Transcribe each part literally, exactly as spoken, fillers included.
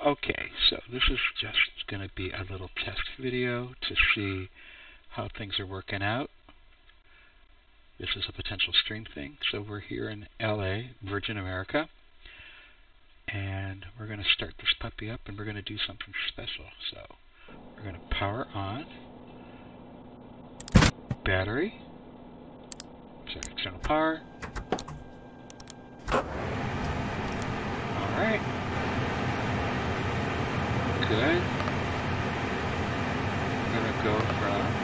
Okay, so this is just going to be a little test video to see how things are working out. This is a potential stream thing. So we're here in L A, Virgin America, and we're going to start this puppy up, and we're going to do something special. So we're going to power on, battery, sorry, external power. All right. Good. I'm going to go from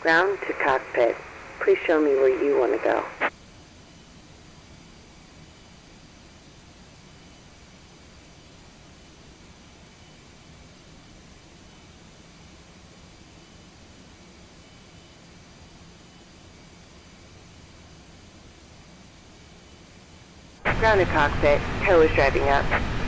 Ground to cockpit. Please show me where you want to go. Ground to cockpit. Tow is driving up.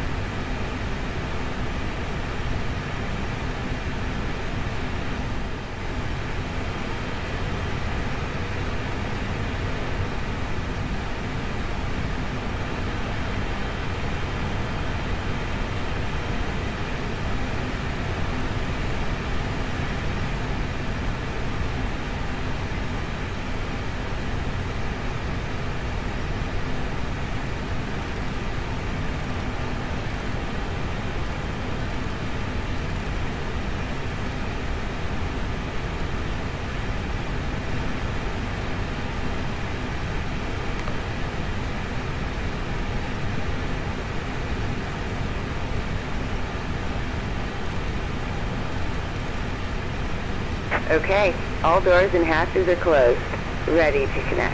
Okay, all doors and hatches are closed. Ready to connect.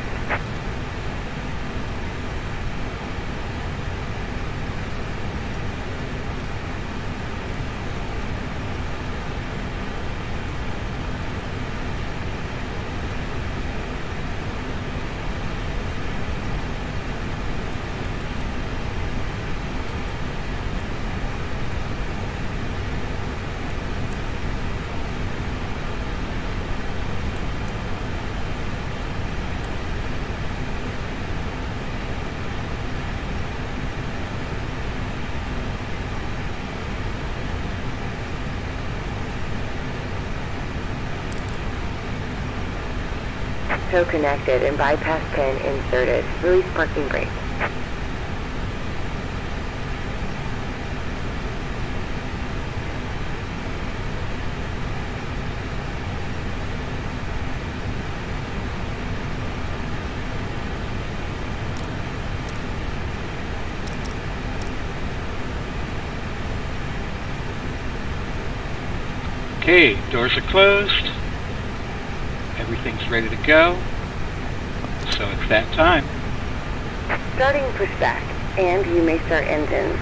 Tow connected and bypass pin inserted. Release parking brake. Okay, doors are closed. Everything's ready to go. So it's that time. Starting pushback, and you may start engines.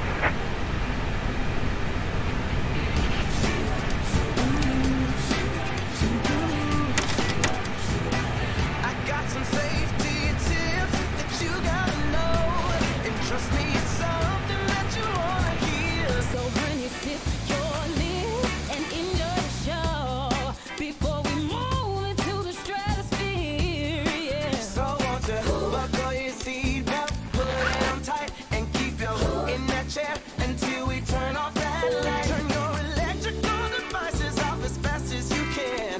I got some safety tips that you gotta know, and trust me, it's something that you wanna hear. So when you sip your lips and enjoy the show, before we move into the stratosphere, yeah. So won't you buckle your seatbelt, put it on tight, and keep your in that chair until we turn off that light. Turn your electrical devices off as fast as you can.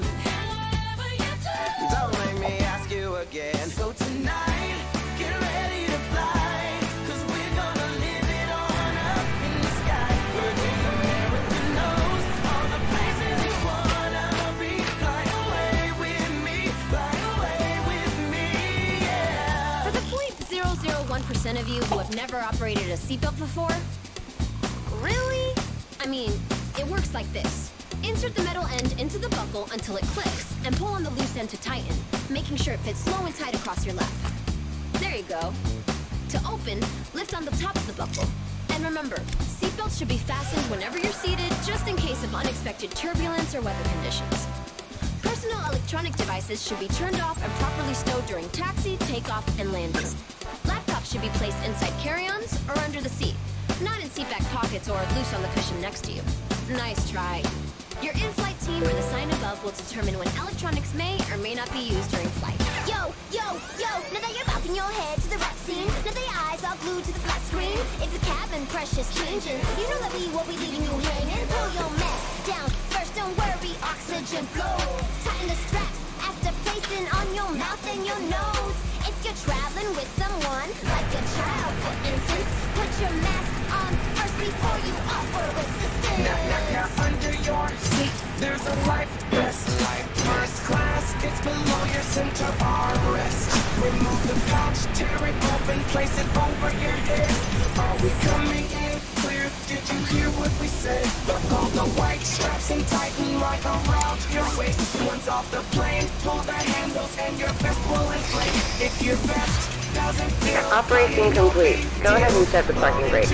Don't make me ask you again. So tonight, get ready to fly, 'cause we're gonna live it on up in the sky. Virgin America knows all the places you wanna be. Fly away with me, fly away with me, yeah. For the zero point zero zero one percent of you who have never operated a seatbelt before, really? I mean, it works like this. Insert the metal end into the buckle until it clicks, and pull on the loose end to tighten, making sure it fits low and tight across your lap. There you go. To open, lift on the top of the buckle. And remember, seatbelts should be fastened whenever you're seated, just in case of unexpected turbulence or weather conditions. Personal electronic devices should be turned off and properly stowed during taxi, takeoff, and landing. Laptops should be placed inside carry-ons or under the seat, not in seat back pockets or loose on the cushion next to you. Nice try. Your in-flight team or the sign above will determine when electronics may or may not be used during flight. Yo, yo, yo, now that you're bouncing your head to the right scene, now that your eyes are glued to the flat screen, if the cabin pressure's changing, you know that we will be leaving you hanging. Pull your mask down first, don't worry, oxygen flow. Tighten the straps after placing on your mouth and your nose. If you're traveling with someone, like a child for instance, put your mask on first before you offer resistance. Now, now, now, under your seat, there's a life vest. Like first class, it's below your center armrest. Remove the pouch, tear it open, place it over your head. Are we coming in clear Did you hear what we said? Buckle the white straps and tighten right around your waist. Once off the plane, pull the handles and your vest will inflate. If your vest doesn't feel Operation complete. Go ahead and set the parking brake.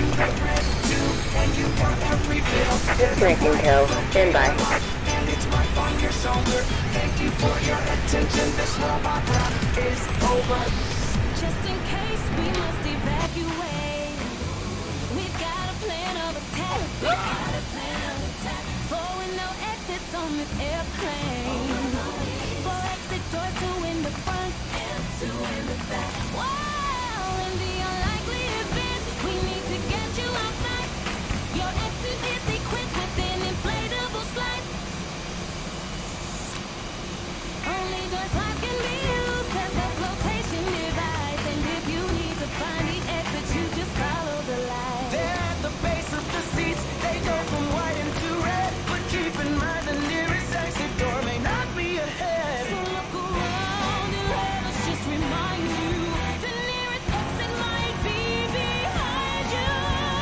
Disconnecting tow. Stand by. And it's right on your shoulder. Thank you for your attention. This robot rap is over. Just in case we must evacuate, we've got a plan of attack. We've got a plan of attack. Four and no exits on this airplane. Four exit doors, two in the front and two in the back. Wow, in the unlikely event, we need to get you outside. Your exit is equipped with an inflatable slide. Only door slides can be used as a flotation device. And if you need to find the exit, you just follow the light. They're at the base of the seats. They go from white into red. But keep in mind the nearest exit door may not be ahead. So look around and let us just remind you, the nearest exit might be behind you.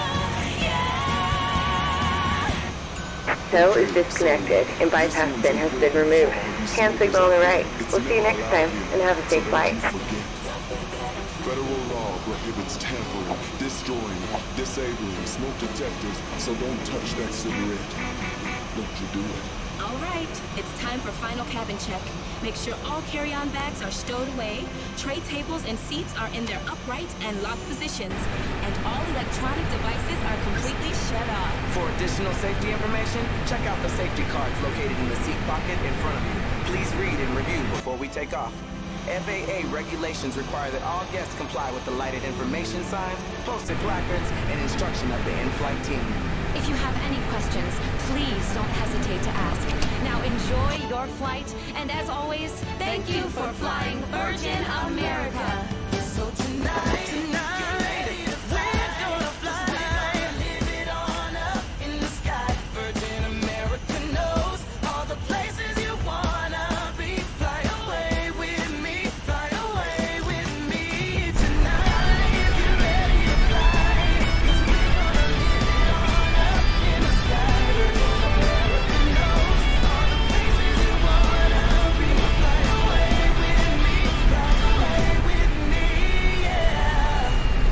Yeah! Tow is disconnected and bypass bin has been removed. Hand signal on the right. We'll see you next time and have a safe flight. Federal law prohibits tampering, destroying, disabling smoke detectors, so don't touch that cigarette. Don't you do it. All right, it's time for final cabin check. Make sure all carry-on bags are stowed away, tray tables and seats are in their upright and locked positions, and all electronic devices are completely shut off. For additional safety information, check out the safety cards located in the seat pocket in front of you. Please read and review before we take off. F A A regulations require that all guests comply with the lighted information signs, posted placards, and instruction of the in-flight team. If you have any questions, please don't hesitate to ask. Now enjoy your flight, and as always, thank you for flying Virgin America. So tonight, tonight, we're gonna fly, live it on up in the sky. Virgin America knows all the places you wanna be. Fly away with me, fly away with me tonight. If you're ready to fly, 'cause we're gonna live it on up in the sky. Virgin America knows all the places you wanna be. Fly away with me, fly away with me, yeah.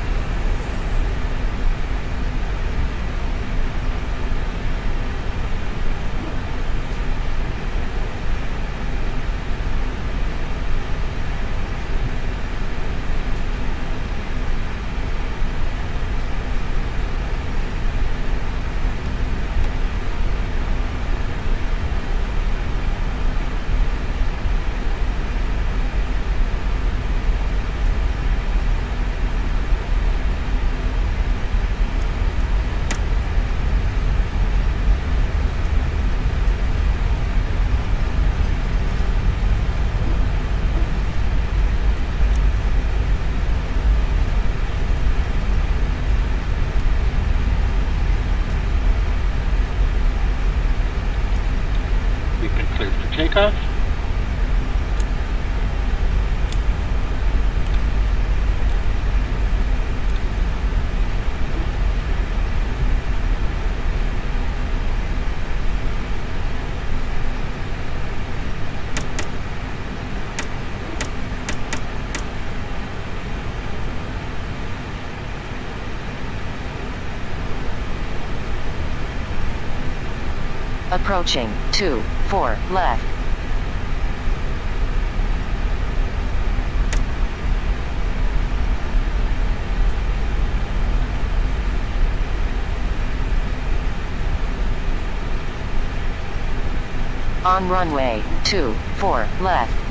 We've been cleared for takeoff. Approaching, two, four, left. On runway, two, four, left.